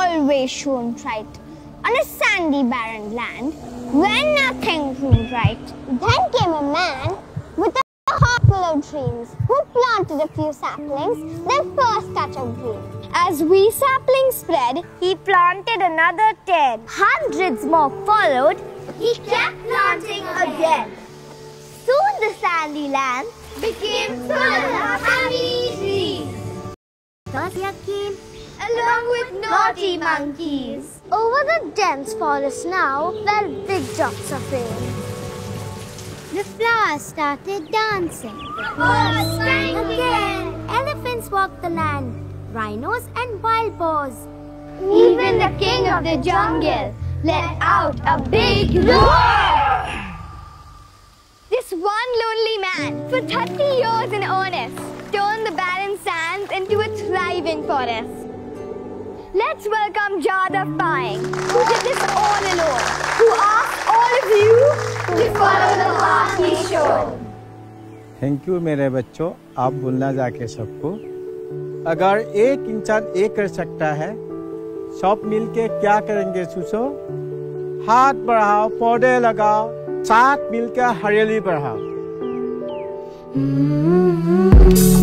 always shone bright on a sandy barren land where nothing grew right. Then came a man with a heart full of dreams who planted a few saplings, their first touch of green. As we saplings spread, he planted another 10. Hundreds more followed. He kept planting again. Soon the sandy land became full of happy trees. Nausea came along with naughty monkeys. Over the dense forest now fell big drops of rain. The flowers started dancing. The birds sang again. Elephants walked the land, rhinos and wild boars. Even the king of the jungle let out a big roar. This one lonely man, for 30 years in earnest, turned the barren sands into a thriving forest. Let's welcome Jadav Paeng, who did this all alone, who asked all of you to follow the path he showed. Thank you मेरे बच्चों, आप बोलना जाके सबको। अगर एक इंसान ये कर सकता है, सब मिलके क्या करेंगे सुसो? हाथ बढ़ाओ, पौधे लगाओ, साथ मिलकर हरियाली बढ़ाओ।